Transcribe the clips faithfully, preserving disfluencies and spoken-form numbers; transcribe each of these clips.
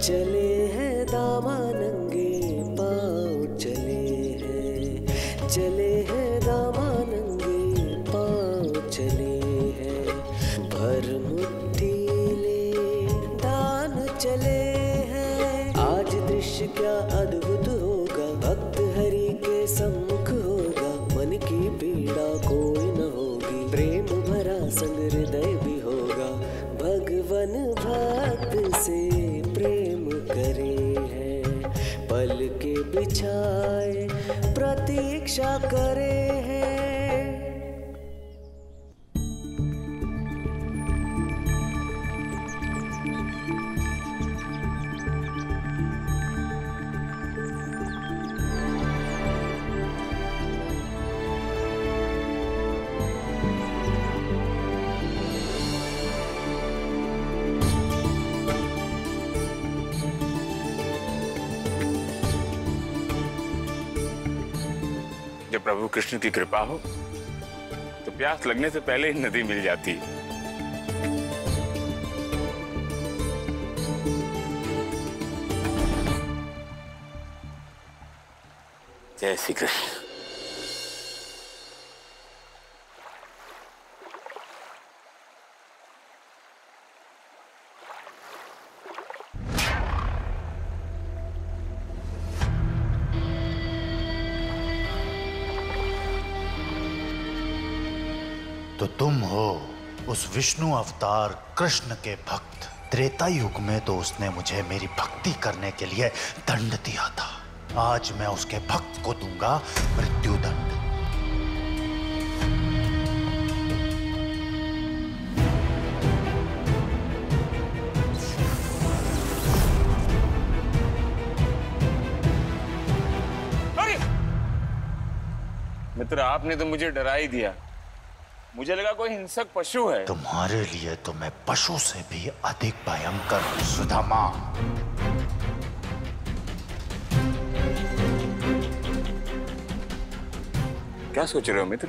चले हैं दामा नंगे पाँव, चले हैं, चले हैं दामा नंगे पाँव, चले हैं, भर मुट्ठी ले दान चले हैं। आज दृश्य क्या अद्भुत होगा, भक्त हरि के सम्मुख होगा, मन की पीड़ा कोई न होगी, प्रेम भरा संग हृदय भी होगा। भगवन भक्त से प्रेम करे हैं, पल के बिछाए प्रतीक्षा करे हैं। जब प्रभु कृष्ण की कृपा हो तो प्यास लगने से पहले ही नदी मिल जाती है। जय श्री कृष्ण। तो तुम हो उस विष्णु अवतार कृष्ण के भक्त। त्रेता युग में तो उसने मुझे मेरी भक्ति करने के लिए दंड दिया था, आज मैं उसके भक्त को दूंगा मृत्यु दंड। मित्र, आपने तो मुझे डरा ही दिया, मुझे लगा कोई हिंसक पशु है। तुम्हारे लिए तो मैं पशु से भी अधिक भयंकर हूं सुदामा। क्या सोच रहे हो मित्र?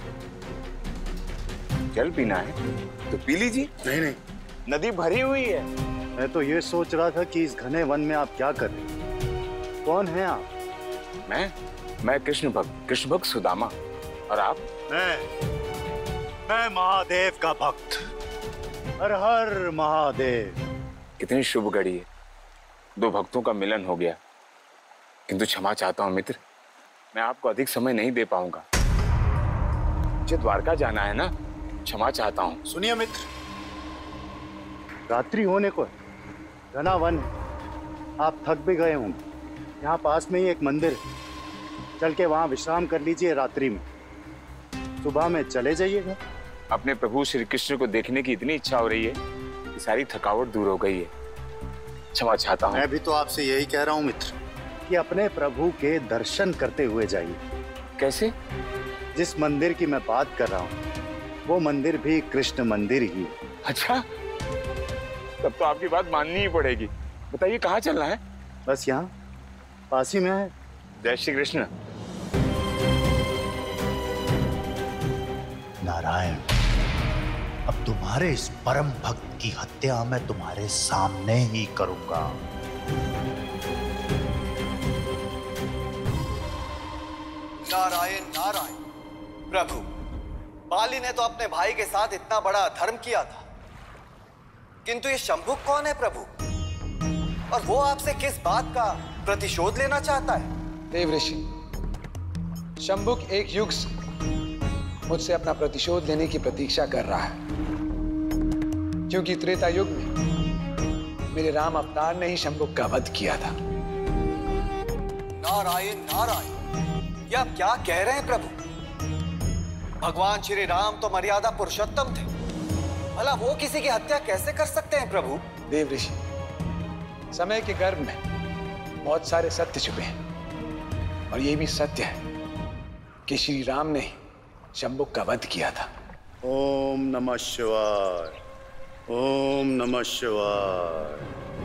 जल पीना है तो पी लीजिए। नहीं नहीं, नदी भरी हुई है। मैं तो ये सोच रहा था कि इस घने वन में आप क्या कर रहे हैं? कौन हैं आप? मैं मैं कृष्ण भक्त कृष्ण भक्त सुदामा। और आप? मैं मैं महादेव का भक्त। हर हर महादेव। कितनी शुभ घड़ी है, दो भक्तों का मिलन हो गया। किंतु क्षमा चाहता हूं मित्र, मैं आपको अधिक समय नहीं दे पाऊंगा। मुझे द्वारका जाना है ना, क्षमा चाहता हूं। सुनिए मित्र, रात्रि होने को है, घना वन है, आप थक भी गए होंगे। यहाँ पास में ही एक मंदिर है, चल के वहाँ विश्राम कर लीजिए रात्रि में, सुबह में चले जाइएगा। अपने प्रभु श्री कृष्ण को देखने की इतनी इच्छा हो रही है कि सारी थकावट दूर हो गई है। क्षमा चाहता हूँ। मैं भी तो आपसे यही कह रहा हूँ मित्र, कि अपने प्रभु के दर्शन करते हुए जाइए। कैसे? जिस मंदिर की मैं बात कर रहा हूँ वो मंदिर भी कृष्ण मंदिर ही है। अच्छा, तब तो आपकी बात माननी ही पड़ेगी। बताइए कहाँ चलना है? बस यहाँ पास ही में है। जय श्री कृष्ण। नारायण, अब तुम्हारे इस परम भक्त की हत्या मैं तुम्हारे सामने ही करूंगा। नारायण नारायण। प्रभु, बाली ने तो अपने भाई के साथ इतना बड़ा धर्म किया था, किंतु ये शंभुक कौन है प्रभु? और वो आपसे किस बात का प्रतिशोध लेना चाहता है? देव ऋषि, शंभुक एक युग से मुझसे अपना प्रतिशोध लेने की प्रतीक्षा कर रहा है, क्योंकि त्रेता युग में मेरे राम अवतार ने ही शंभुक का वध किया था। नारायण नारायण, ये आप क्या कह रहे हैं प्रभु? भगवान श्री राम तो मर्यादा पुरुषोत्तम थे, भला वो किसी की हत्या कैसे कर सकते हैं प्रभु? देव ऋषि, समय के गर्भ में बहुत सारे सत्य छुपे हैं, और ये भी सत्य है कि श्री राम ने शंभुक का वध किया था। ओम नमः शिवाय, ओम नमः शिवाय।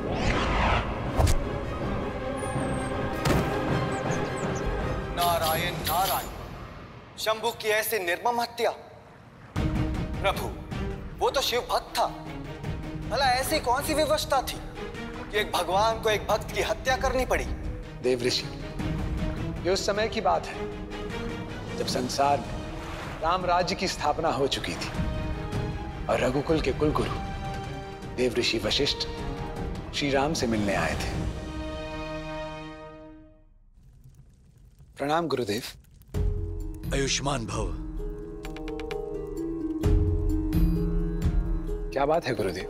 नारायण नारायण, शंभुक की ऐसी निर्मम हत्या! प्रभु, वो तो शिव भक्त था, भला ऐसी कौन सी विवशता थी कि एक भगवान को एक भक्त की हत्या करनी पड़ी? देव ऋषि, ये उस समय की बात है जब संसार में राम राज्य की स्थापना हो चुकी थी और रघुकुल के कुलगुरु देव ऋषि वशिष्ठ श्री राम से मिलने आए थे। प्रणाम गुरुदेव। आयुष्मान भव। क्या बात है गुरुदेव,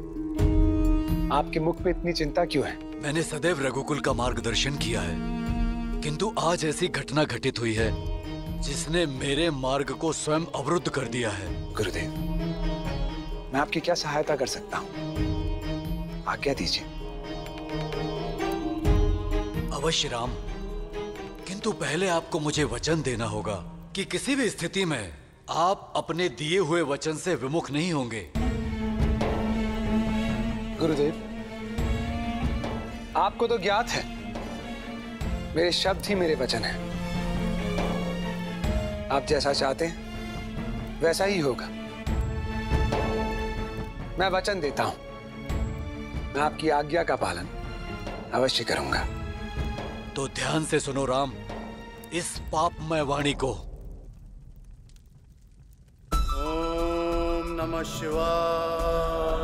आपके मुख पे इतनी चिंता क्यों है? मैंने सदैव रघुकुल का मार्गदर्शन किया है, किंतु आज ऐसी घटना घटित हुई है जिसने मेरे मार्ग को स्वयं अवरुद्ध कर दिया है। गुरुदेव, मैं आपकी क्या सहायता कर सकता हूँ? आज्ञा दीजिए। अवश्य राम, किंतु पहले आपको मुझे वचन देना होगा कि किसी भी स्थिति में आप अपने दिए हुए वचन से विमुख नहीं होंगे। गुरुदेव, आपको तो ज्ञात है मेरे शब्द ही मेरे वचन हैं। आप जैसा चाहते हैं वैसा ही होगा। मैं वचन देता हूं, मैं आपकी आज्ञा का पालन अवश्य करूंगा। तो ध्यान से सुनो राम इस पापमय वाणी को। ओम नमः शिवाय,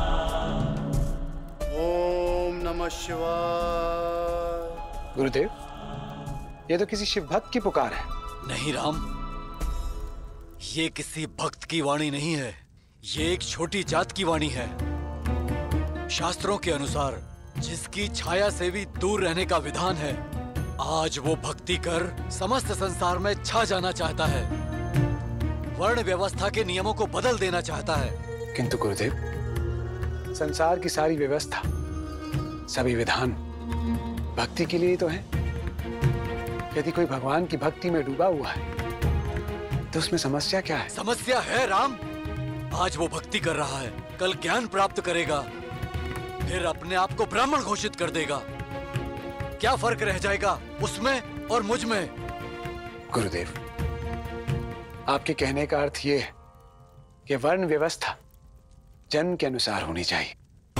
ओम नमः शिवाय। गुरुदेव, ये तो किसी शिव भक्त की पुकार है। नहीं राम, ये किसी भक्त की वाणी नहीं है, ये एक छोटी जात की वाणी है। शास्त्रों के अनुसार जिसकी छाया से भी दूर रहने का विधान है, आज वो भक्ति कर समस्त संसार में छा जाना चाहता है, वर्ण व्यवस्था के नियमों को बदल देना चाहता है। किंतु गुरुदेव, संसार की सारी व्यवस्था, सभी विधान भक्ति के लिए तो है। यदि कोई भगवान की भक्ति में डूबा हुआ है तो उसमें समस्या क्या है? समस्या है राम, आज वो भक्ति कर रहा है, कल ज्ञान प्राप्त करेगा, फिर अपने आप को ब्राह्मण घोषित कर देगा। क्या फर्क रह जाएगा उसमें और मुझ में? गुरुदेव, आपके कहने का अर्थ ये है कि वर्ण व्यवस्था जन्म के अनुसार होनी चाहिए,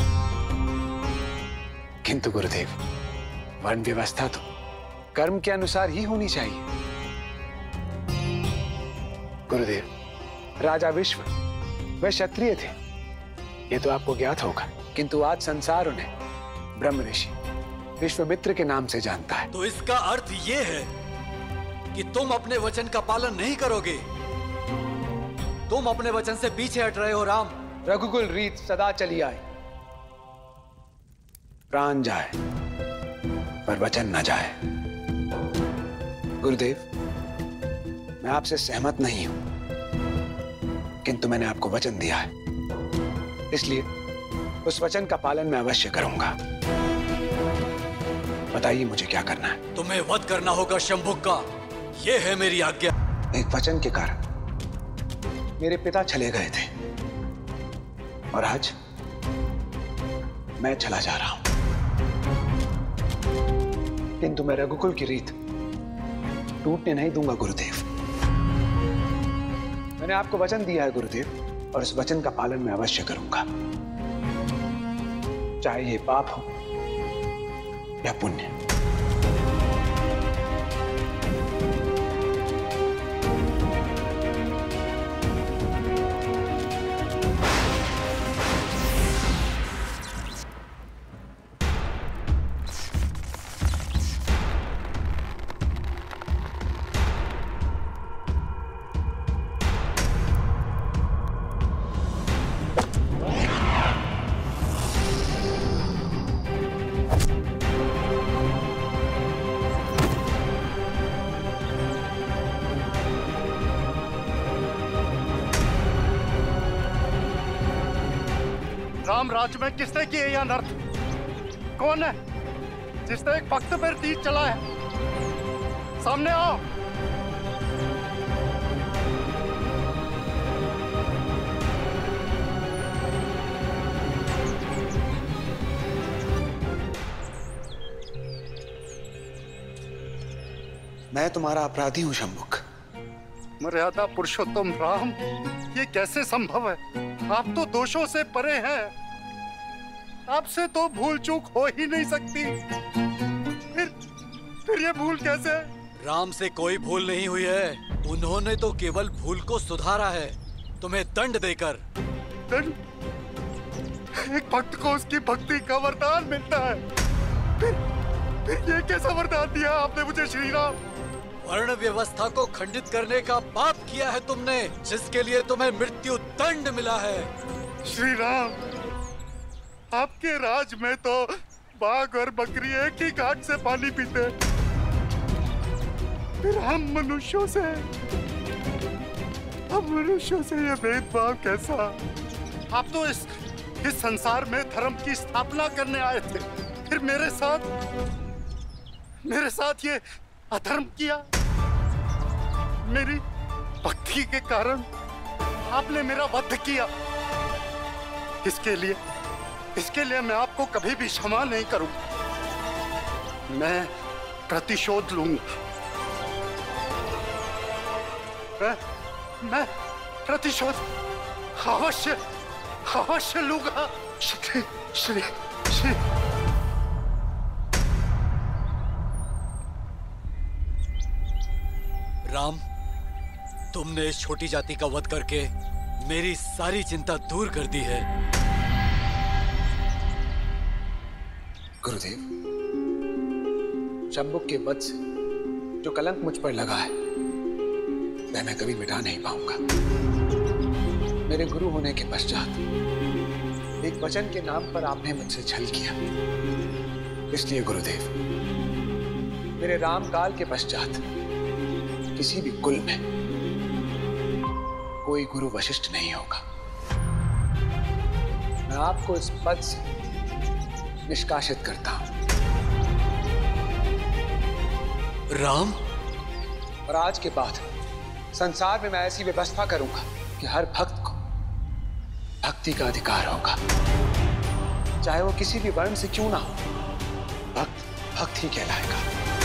किंतु गुरुदेव वर्ण व्यवस्था तो कर्म के अनुसार ही होनी चाहिए। गुरुदेव, राजा विश्व वह क्षत्रिय थे, ये तो आपको ज्ञात होगा, किंतु आज संसार उन्हें ब्रह्म ऋषि विश्वामित्र के नाम से जानता है। तो इसका अर्थ ये है कि तुम अपने वचन का पालन नहीं करोगे, तुम अपने वचन से पीछे हट रहे हो राम। रघुकुल रीत सदा चली आए, प्राण जाए पर वचन न जाए। गुरुदेव, मैं आपसे सहमत नहीं हूं, किंतु मैंने आपको वचन दिया है, इसलिए उस वचन का पालन मैं अवश्य करूंगा। बताइए मुझे क्या करना है? तुम्हें वध करना होगा शंभुक का, यह है मेरी आज्ञा। एक वचन के कारण मेरे पिता चले गए थे और आज मैं चला जा रहा हूं, किंतु मैं रघुकुल की रीत टूटने नहीं दूंगा गुरुदेव। मैंने आपको वचन दिया है गुरुदेव, और इस वचन का पालन मैं अवश्य करूंगा, चाहे ये पाप हो या पुण्य। राम राज्य में किसने किए यह अनर्थ? कौन है जिसने एक भक्त पर तीर चला है? सामने आओ। मैं तुम्हारा अपराधी हूं शंभुक। मर्यादा पुरुषोत्तम राम, ये कैसे संभव है? आप तो दोषों से परे हैं। आपसे तो भूल चूक हो ही नहीं सकती। फिर फिर ये भूल कैसे? राम से कोई भूल नहीं हुई है। उन्होंने तो केवल भूल को सुधारा है, तुम्हें दंड देकर। दंड? एक भक्त को उसकी भक्ति का वरदान मिलता है, फिर फिर ये कैसा वरदान दिया आपने मुझे श्री राम? वर्ण व्यवस्था को खंडित करने का पाप किया है तुमने, जिसके लिए तुम्हें मृत्यु दंड मिला है। श्री राम, आपके राज में तो बाघ और बकरी एक ही घाट से पानी पीते, फिर हम मनुष्यों से हम मनुष्यों से ये भेदभाव कैसा? आप तो इस इस संसार में धर्म की स्थापना करने आए थे, फिर मेरे साथ मेरे साथ ये अधर्म किया। मेरी भक्ति के कारण आपने मेरा वध किया। इसके लिए इसके लिए मैं आपको कभी भी क्षमा नहीं करूंगा। मैं प्रतिशोध लूंगा। मैं मैं प्रतिशोध अवश्य अवश्य लूंगा। श्री श्री श्री राम, तुमने इस छोटी जाति का वध करके मेरी सारी चिंता दूर कर दी है। गुरुदेव, शंभुक के वध से जो कलंक मुझ पर लगा है वह मैं कभी मिटा नहीं पाऊंगा। मेरे गुरु होने के पश्चात एक वचन के नाम पर आपने मुझसे छल किया, इसलिए गुरुदेव मेरे राम काल के पश्चात किसी भी कुल में कोई गुरु वशिष्ठ नहीं होगा। मैं आपको इस पद से निष्कासित करता हूं। राम, और आज के बाद संसार में मैं ऐसी व्यवस्था करूंगा कि हर भक्त को भक्ति का अधिकार होगा, चाहे वो किसी भी वर्ण से क्यों ना हो। भक्त भक्त ही कहलाएगा।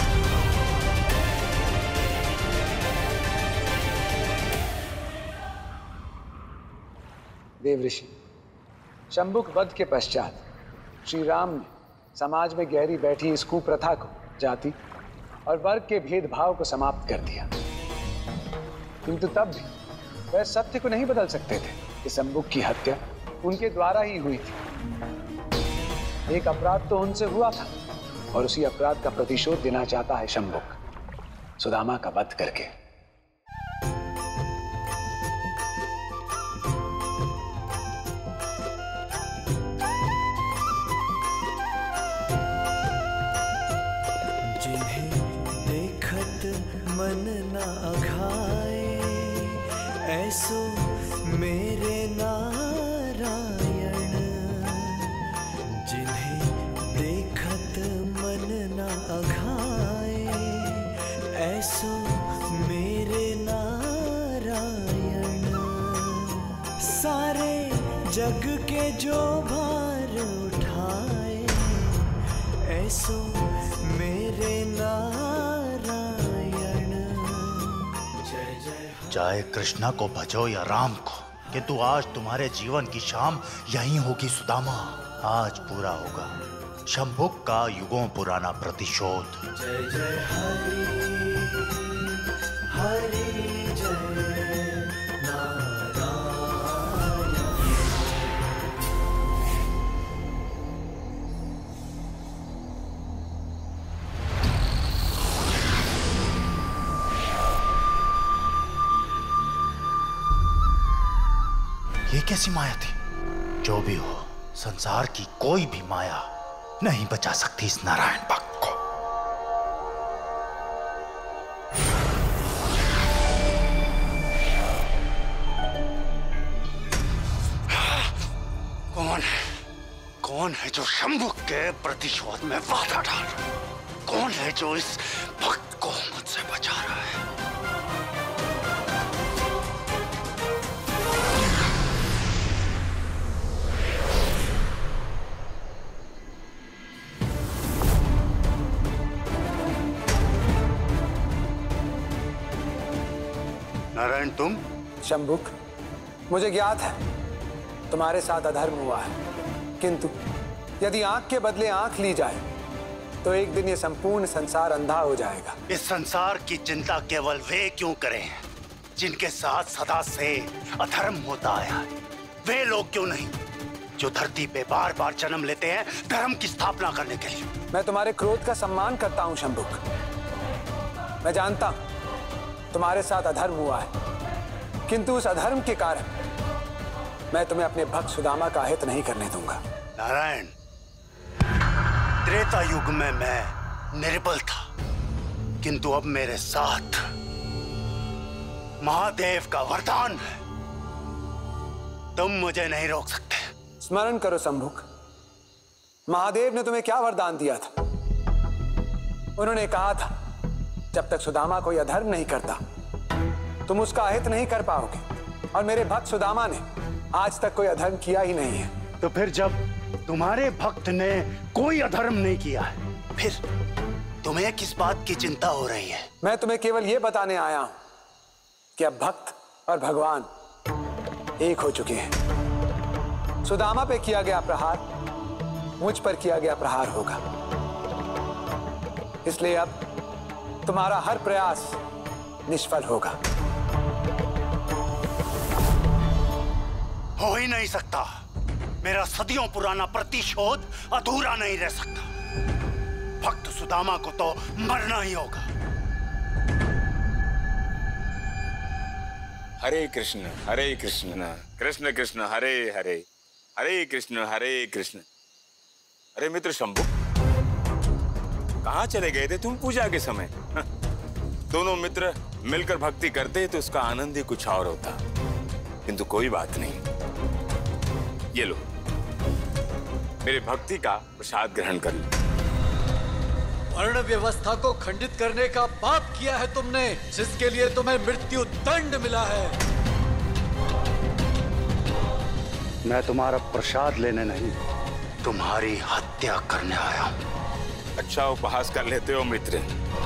देव ऋषि, शंभुक वध के पश्चात श्री राम ने समाज में गहरी बैठी इस कुप्रथा को, जाति और वर्ग के भेदभाव को समाप्त कर दिया। किंतु तब भी वह सत्य को नहीं बदल सकते थे कि शंभुक की हत्या उनके द्वारा ही हुई थी। एक अपराध तो उनसे हुआ था और उसी अपराध का प्रतिशोध देना चाहता है शंभुक, सुदामा का वध करके। मन ना अघाए ऐसो मेरे नारायण, जिन्हें देखत मन ना अघाए ऐसो मेरे नारायण। सारे जग के जो भार उठाए ऐसो मेरे नारायण। चाहे कृष्णा को भजो या राम को, किंतु आज तुम्हारे जीवन की शाम यहीं होगी सुदामा। आज पूरा होगा शंभुक का युगों पुराना प्रतिशोध। जय जय हरि हरि जय नारायण। ये कैसी माया थी? जो भी हो, संसार की कोई भी माया नहीं बचा सकती इस नारायण भक्त को। कौन है कौन है जो शंभुक के प्रतिशोध में बाधा डाल रहा है? कौन है जो इस भक्त को मुझसे बचा रहा है? नारायण, तुम? शंभुक, मुझे ज्ञात है तुम्हारे साथ अधर्म हुआ है, किंतु यदि आंख के बदले आंख ली जाए तो एक दिन ये संपूर्ण संसार अंधा हो जाएगा। इस संसार की चिंता केवल वे क्यों करें जिनके साथ सदा से अधर्म होता आया है? वे लोग क्यों नहीं जो धरती पे बार बार जन्म लेते हैं धर्म की स्थापना करने के लिए? मैं तुम्हारे क्रोध का सम्मान करता हूं शंभुक। मैं जानता हूं तुम्हारे साथ अधर्म हुआ है, किंतु उस अधर्म के कारण मैं तुम्हें अपने भक्त सुदामा का हित नहीं करने दूंगा। नारायण, त्रेता युग में मैं निर्बल था, किंतु अब मेरे साथ महादेव का वरदान है। तुम मुझे नहीं रोक सकते। स्मरण करो शंभुक, महादेव ने तुम्हें क्या वरदान दिया था? उन्होंने कहा था जब तक सुदामा कोई अधर्म नहीं करता तुम उसका अहित नहीं कर पाओगे, और मेरे भक्त सुदामा ने आज तक कोई अधर्म किया ही नहीं है। तो फिर जब तुम्हारे भक्त ने कोई अधर्म नहीं किया है, फिर तुम्हें किस बात की चिंता हो रही है? मैं तुम्हें केवल यह बताने आया हूं कि अब भक्त और भगवान एक हो चुके हैं। सुदामा पे किया गया प्रहार मुझ पर किया गया प्रहार होगा, इसलिए अब तुम्हारा हर प्रयास निष्फल होगा। हो ही नहीं सकता। मेरा सदियों पुराना प्रतिशोध अधूरा नहीं रह सकता। भक्त सुदामा को तो मरना ही होगा। हरे कृष्ण हरे कृष्ण कृष्ण कृष्ण हरे हरे हरे कृष्ण हरे कृष्ण। अरे मित्र शंभु, कहाँ चले गए थे तुम पूजा के समय? दोनों मित्र मिलकर भक्ति करते तो उसका आनंद ही कुछ और होता, किंतु कोई बात नहीं। ये लो, मेरे भक्ति का प्रसाद ग्रहण कर लो। वर्ण व्यवस्था को खंडित करने का पाप किया है तुमने, जिसके लिए तुम्हें मृत्यु दंड मिला है। मैं तुम्हारा प्रसाद लेने नहीं, तुम्हारी हत्या करने आया हूं। अच्छा उपहास कर लेते हो मित्र,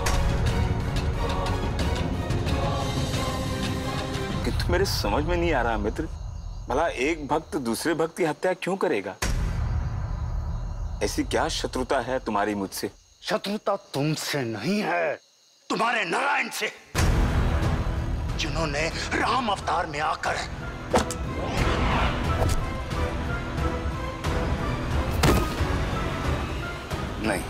किंतु मेरे समझ में नहीं आ रहा मित्र, भला एक भक्त दूसरे भक्त की हत्या क्यों करेगा? ऐसी क्या शत्रुता है तुम्हारी मुझसे? शत्रुता तुमसे नहीं है, तुम्हारे नारायण से, जिन्होंने राम अवतार में आकर नहीं,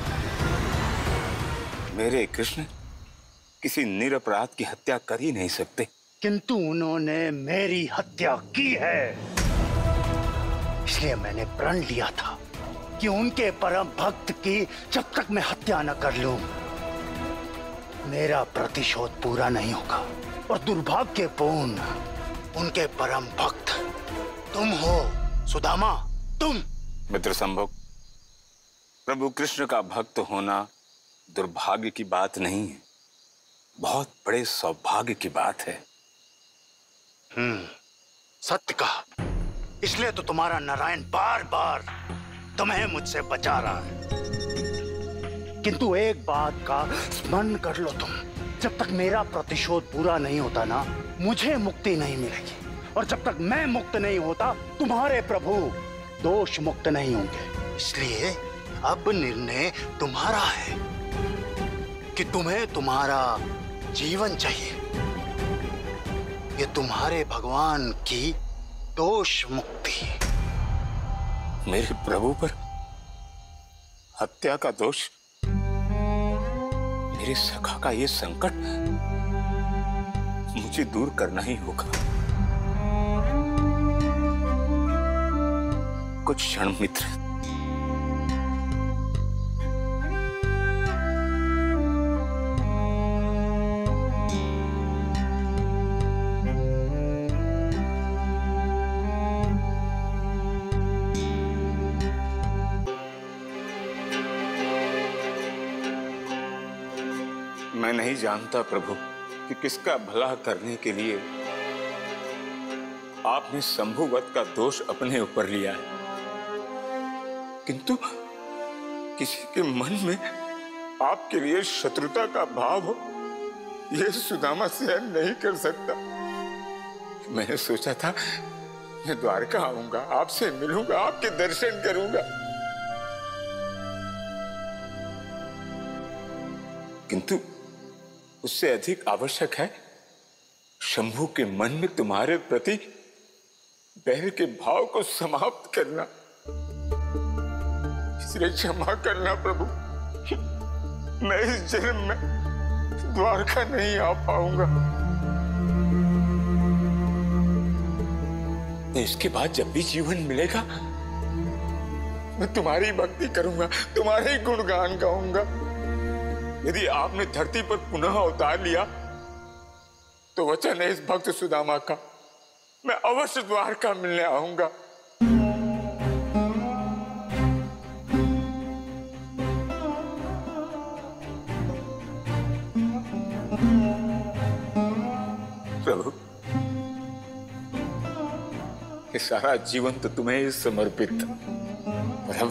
मेरे कृष्ण किसी निरपराध की हत्या कर ही नहीं सकते। किंतु उन्होंने मेरी हत्या की है, इसलिए मैंने प्रण लिया था कि उनके परम भक्त की जब तक मैं हत्या न कर लूं मेरा प्रतिशोध पूरा नहीं होगा। और दुर्भाग्यपूर्ण उनके परम भक्त तुम हो सुदामा, तुम। मित्र संभोग, प्रभु कृष्ण का भक्त होना दुर्भाग्य की बात नहीं है, बहुत बड़े सौभाग्य की बात है। हम्म, सत्य कहा। इसलिए तो तुम्हारा नारायण बार बार तुम्हें मुझसे बचा रहा है। किंतु एक बात का स्मरण कर लो तुम, जब तक मेरा प्रतिशोध पूरा नहीं होता ना, मुझे मुक्ति नहीं मिलेगी। और जब तक मैं मुक्त नहीं होता, तुम्हारे प्रभु दोष मुक्त नहीं होंगे। इसलिए अब निर्णय तुम्हारा है कि तुम्हें तुम्हारा जीवन चाहिए। ये तुम्हारे भगवान की दोष मुक्ति। मेरे प्रभु पर हत्या का दोष, मेरे सखा का ये संकट मुझे दूर करना ही होगा। कुछ क्षण मित्र, मैं नहीं जानता प्रभु कि किसका भला करने के लिए आपने शंभुवत का दोष अपने ऊपर लिया है, किंतु किसी के मन में आपके लिए शत्रुता का भाव हो, यह सुदामा सहन नहीं कर सकता। मैंने सोचा था मैं द्वारका आऊंगा, आपसे मिलूंगा, आपके दर्शन करूंगा, किंतु उससे अधिक आवश्यक है शंभू के मन में तुम्हारे प्रति बैर के भाव को समाप्त करना। इसलिए क्षमा करना प्रभु, मैं इस जन्म में द्वारका नहीं आ पाऊंगा। इसके बाद जब भी जीवन मिलेगा मैं तुम्हारी भक्ति करूंगा, तुम्हारे गुणगान गाऊंगा। यदि आपने धरती पर पुनः अवतार लिया तो वचन है इस भक्त सुदामा का, मैं अवश्य द्वारका मिलने आऊंगा। प्रभु, ये सारा जीवन तो तुम्हें ही समर्पित। प्रभु,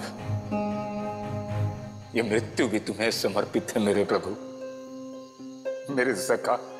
ये मृत्यु भी तुम्हें समर्पित है मेरे प्रभु, मेरे सखा।